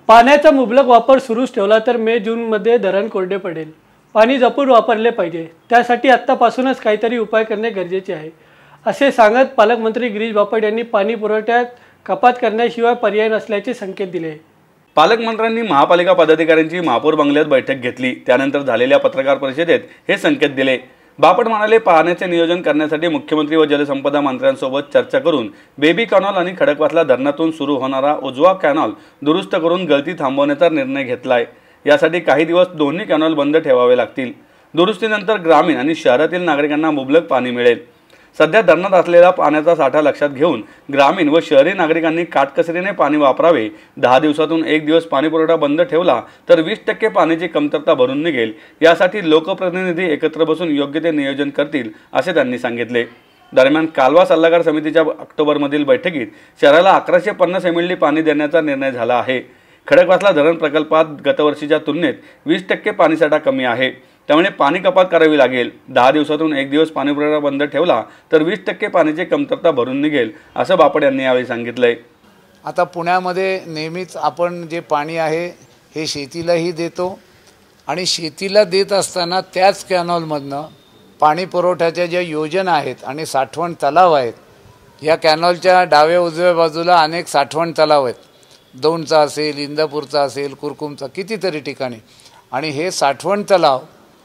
पाण्याचा मुबलक वापर सुरूच ठेवला तर मे जूनमध्ये धरण कोरडे पडेल। पाणी जपून वापरले पाहिजे, त्यासाठी आत्तापासूनच काहीतरी उपाय करणे गरजेचे आहे, असे सांगत पालकमंत्री गिरीश बापट यांनी पाणी पुरवठ्यात कपात करण्याशिवाय पर्याय नसल्याचे संकेत दिले। पालकमंत्र्यांनी महापालिका पदाधिकाऱ्यांची महापौर बंगल्यात बैठक घेतली, त्यानंतर झालेल्या पत्रकार परिषदेत हे संकेत दिले। बापट म्हणाले, पाण्याचे नियोजन करण्यासाठी मुख्यमंत्री व जलसंपदा मंत्र्यांसोबत चर्चा करून बेबी कॅनॉल आणि खडकवासला धरणातून सुरू होणारा उजवा कॅनॉल दुरुस्त करून गळती थांबवण्याचा निर्णय घेतलाय। यासाठी काही दिवस दोन्ही कॅनॉल बंद ठेवावे लागतील। दुरुस्तीनंतर ग्रामीण आणि शहरातील नागरिकांना मुबलक पाणी मिळेल। सध्या धरणात असलेला पाण्याचा साठा लक्षात घेऊन ग्रामीण व शहरी नागरिकांनी काटकसरीने पाणी वापरावे। 10 दिवसातून 1 दिवस पाणीपुरवठा बंद ठेवला तर 20% पाण्याची कमतरता भरून निघेल। यासाठी लोकप्रतिनिधी एकत्र बसून योग्य ते नियोजन करतील, असे त्यांनी सांगितले। दरम्यान कालवा सल्लागार समितीच्या ऑक्टोबरमधील बैठकीत शहराला 1150 MLD पाणी देण्याचा निर्णय झाला आहे। खडकवासला धरण प्रकल्पात गतवर्षीच्या तुलनेत 20% पाणीसाठा कमी आहे, त्यामुळे पाणी कपात करावी लागेल। 10 दिवसातून 1 दिवस पाणीपुरवठा बंद ठेवला तर 20% पाण्याची कमतरता भरून निघेल, असं बापट यांनी यावेळी सांगितलंय। आता पुण्यामध्ये नेहमीच आपण जे पाणी आहे हे शेतीलाही देतो आणि शेतीला देत असताना त्याच कॅनॉलमधनं पाणी पुरवठ्याच्या ज्या योजना आहेत आणि साठवण तलाव आहेत, या कॅनॉलच्या डाव्या उजव्या बाजूला अनेक साठवण तलाव आहेत। दौंडचा असेल, इंदापूरचा असेल, कुरकुमचा, कितीतरी ठिकाणी। आणि हे साठवण तलाव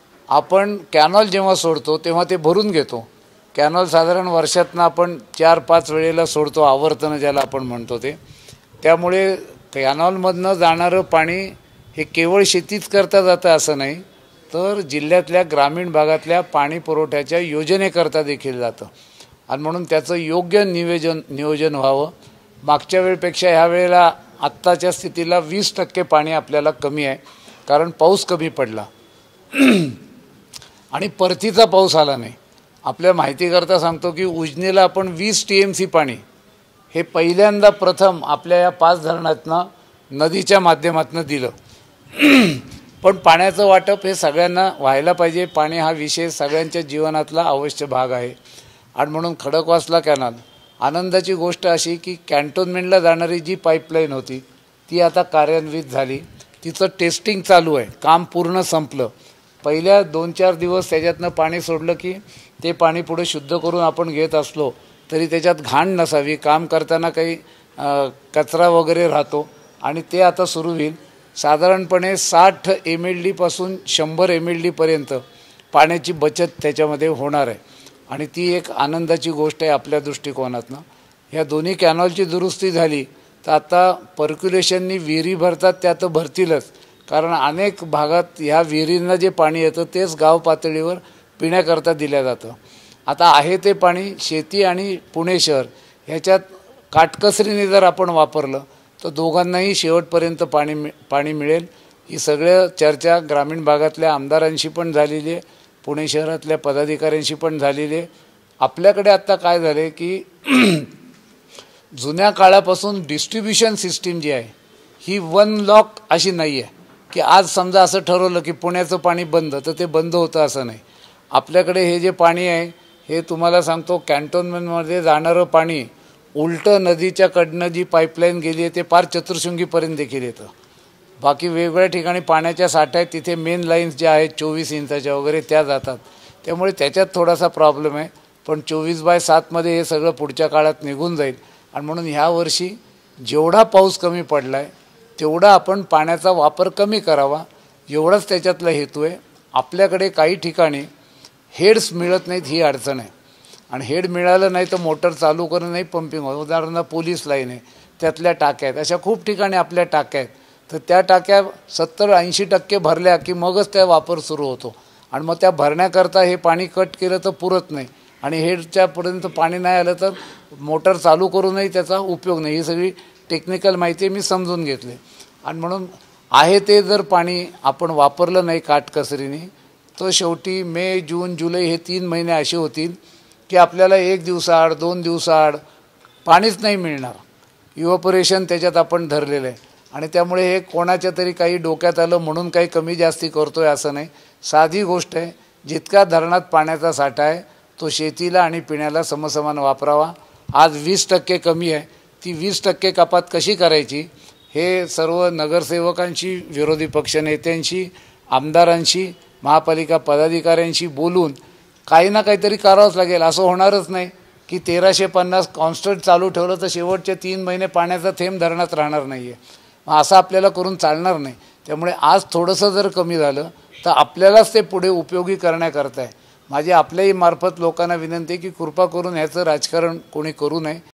आपण कॅनॉल जेव्हा सोडतो तेव्हा ते भरून घेतो। कॅनॉल साधारण वर्षातनं आपण 4-5 वेळेला सोडतो, आवर्तनं ज्याला आपण म्हणतो ते। त्यामुळे कॅनॉलमधनं जाणारं पाणी हे केवळ शेतीच करता जातं असं नाही, तर जिल्ह्यातल्या ग्रामीण भागातल्या पाणी पुरवठ्याच्या योजनेकरता देखील जातं। आणि म्हणून त्याचं योग्य नियोजन व्हावं। मागच्या वेळेपेक्षा ह्या वेळेला आत्ताच्या स्थितीला 20% पाणी आपल्याला कमी आहे, कारण पाऊस कमी पडला आणि परतीचा पाऊस आला नाही। आपल्या माहितीकरता सांगतो की उजनीला आपण 20 TMC पाणी हे पहिल्यांदा प्रथम आपल्या या 5 धरणातनं नदीच्या माध्यमातून दिलं। पण पाण्याचं वाटप हे सगळ्यांना व्हायला पाहिजे। पाणी हा विषय सगळ्यांच्या जीवनातला अवश्य भाग आहे। आणि म्हणून खडकवासला कॅनॉल, आनंदाची गोष्ट अशी की कॅन्टोन्मेंटला जाणारी जी पाईपलाईन होती ती आता कार्यान्वित झाली, तिचं टेस्टिंग चालू आहे, काम पूर्ण संपलं। पहिल्या 2-4 दिवस त्याच्यातनं पाणी सोडलं की ते पाणी पुढे शुद्ध करून आपण घेत असलो तरी त्याच्यात घाण नसावी, काम करताना काही कचरा वगैरे राहतो, आणि ते आता सुरू होईल। साधारणपणे 60 MLD पासून 100 MLD पर्यंत पाण्याची बचत त्याच्यामध्ये होणार आहे, आणि ती एक आनंदाची गोष्ट आहे आपल्या दृष्टिकोनातनं। ह्या दोन्ही कॅनॉलची दुरुस्ती झाली तर आता पर्क्युलेशननी विहिरी भरतात त्या तर भरतीलच, कारण अनेक भागात ह्या विहिरींना जे पाणी येतं तेच गाव पातळीवर पिण्याकरता दिलं जातं। आता आहे ते पाणी शेती आणि पुणे शहर ह्याच्यात काटकसरीने जर आपण वापरलं तर दोघांनाही शेवटपर्यंत पाणी मिळेल। ही सगळं चर्चा ग्रामीण भागातल्या आमदारांशी पण झालेली आहे, पुणे शहरातल्या पदाधिकाऱ्यांशी पण झालेली आहे। आपल्याकडे आत्ता काय झाले की जुन्या काळापासून डिस्ट्रीब्युशन सिस्टीम जी आहे ही वन लॉक अशी नाही आहे की आज समजा असं ठरवलं की पुण्याचं पाणी बंद तर ते बंद होतं, असं नाही। आपल्याकडे हे जे पाणी आहे हे तुम्हाला सांगतो, कॅन्टोन्मेंटमध्ये जाणारं पाणी उलटं नदीच्या कडनं जी पाईपलाईन गेली आहे ते पार चतुर्शृंगीपर्यंत देखील येतं। बाकी वेगवेगळ्या ठिकाणी पाण्याच्या साठ्या आहेत, तिथे मेन लाईन्स ज्या आहेत 24 इंचाच्या वगैरे त्या जातात, त्यामुळे त्याच्यात थोडासा प्रॉब्लेम आहे। पण 24/7 मध्ये हे सगळं पुढच्या काळात निघून जाईल। आणि म्हणून ह्या वर्षी जेवढा पाऊस कमी पडला आहे तेवढा आपण पाण्याचा वापर कमी करावा, एवढाच त्याच्यातला हेतू आहे। आपल्याकडे काही ठिकाणी हेड्स मिळत नाहीत, ही अडचण आहे, आणि हेड मिळालं नाही तर मोटर चालू करून नाही पंपिंग होतं। उदाहरणार्थ पोलीस लाईन आहे, त्यातल्या टाक्या आहेत, अशा खूप ठिकाणी आपल्या टाक्या आहेत, तर त्या टाक्या 70-80% भरल्या की मगच त्या वापर सुरू होतो। आणि मग त्या भरण्याकरता हे पाणी कट केलं तर पुरत नाही, आणि हेडच्यापर्यंत पाणी नाही आलं तर मोटर चालू करूनही त्याचा उपयोग नाही। ही सगळी टेक्निकल माहिती मी समजून घेतली। आणि म्हणून आहे ते जर पाणी आपण वापरलं नाही काटकसरीने तर शेवटी मे, जून, जुलै हे 3 महिने असे होतील की आपल्याला 1 दिवसाआड 2 दिवसाआड पाणीच नाही मिळणार। इव्हॅपोरेशन त्याच्यात आपण धरलेलं आहे, आणि त्यामुळे हे कोणाच्या तरी काही डोक्यात आलं म्हणून काही कमी जास्ती करतोय असं नाही। साधी गोष्ट आहे, जितका धरणात पाण्याचा साठा आहे तो शेतीला आणि पिण्याला समसमान वापरावा। आज 20% कमी आहे, ती 20% कपात कशी करायची हे सर्व नगरसेवकांची, विरोधी पक्षनेत्यांची, आमदारांची, महापालिका पदाधिकाऱ्यांशी बोलून काही ना काहीतरी करावंच लागेल. असं होणारच नाही की 1350 कॉन्स्टंट चालू ठेवलं तर शेवटचे 3 महिने पाण्याचा थेंब धरणात राहणार नाही आहे. असं आपल्याला करून चालणार नाही. त्यामुळे आज थोडंसं जर कमी झालं तर आपल्यालाच ते पुढे उपयोगी करण्याकरता आहे. माझी आपल्याही मार्फत लोकांना विनंती आहे की कृपा करून ह्याचं राजकारण कोणी करू नये.